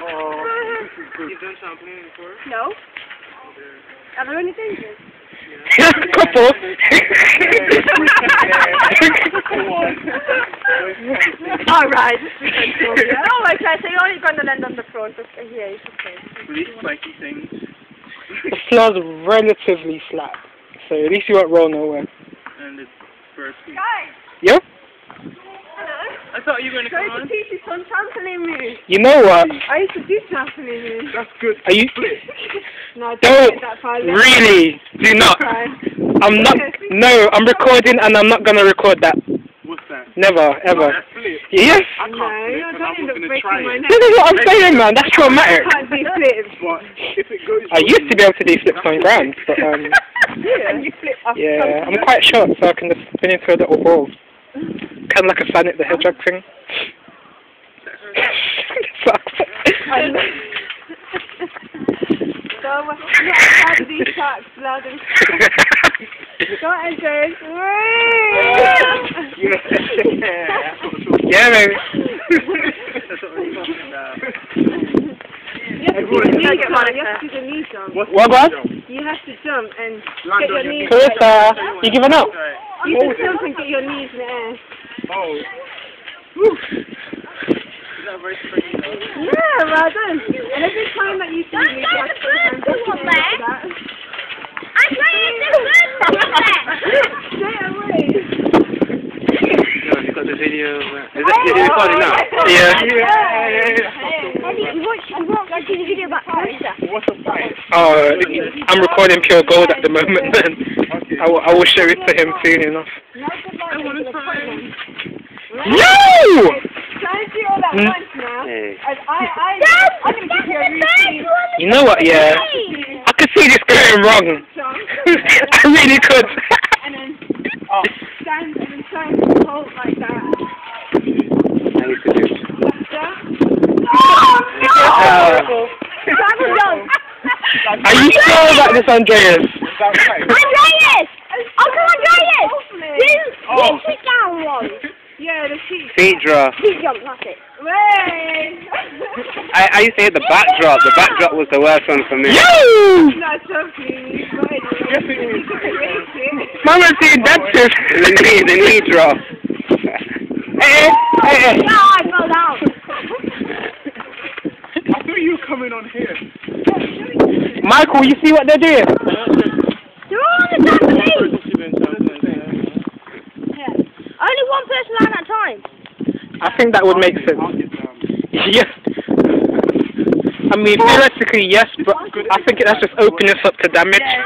You've done trampoline before? No. Are there any dangers? Couple. Alright. Oh, okay, so you're only going to land on the front. Okay, yeah, it's okay. Really spiky things. The floor's relatively flat, so at least you won't roll nowhere. And it's first. Guys! Yeah? Hello? I thought you were going to come Try to on. teach you some trampoline moves. You know what? I used to do trampoline moves. That's good. Are you? No, I Don't get that far. really. Do not. Try. I'm not. No, I'm recording and I'm not gonna record that. What's that? Never, ever. That flip. Yes. I can't No, flip, you're and I going was to going to break try my it. neck. This is what I'm saying, man. That's traumatic. Can't do flips. But if it goes... I used to be able to do flips on ground, but Yeah. And you flip up. yeah, I'm quite short, so I can just spin into a little ball, kind of like a Sonic the Hedgehog thing. Sucks. So, not have these tracks loud and go on, James. Yeah, baby. That's what we're talking about. You have to do the knee jump. You have to do the knee jump. What about? You have to jump and Land get on your your knees. Clarissa, you giving up? Right. You can jump and get your knees in the air. Oh. Woo. Is that very springy? Yeah, well done. And every time that you see me, you have to put your hands up in the air for that. Straight away. No, you got the video. Is it recording now? Yeah. I've seen a video about Clarissa. What's the fight? Oh, I'm recording pure gold at the moment, man. Okay. I will show it to him soon enough. I want to try. No! Try and do all that once now. I'm going to give you a routine. You know what, yeah? I could see this going wrong. I really could. And then stand and then try and hold like that. Like that. Are you sure about this, Andreas? Andreas! Oh, come on, Andreas! Do sit down one. Yeah, the sheet. Feet drop. Feet jump, that's it. Way! I used to hit the backdrop. The backdrop was the worst one for me. Yo! Not something. But anyway, you can erase it. Mama said that's it. The knee drop. Hey, hey, No, I fell down. I thought you were coming on here. Michael, you see what they're doing? They're all on the trampoline. Yeah. Only one person at a time. I think that would make sense. Yes. I mean, theoretically, yes, but I think that's just opening us up to damage.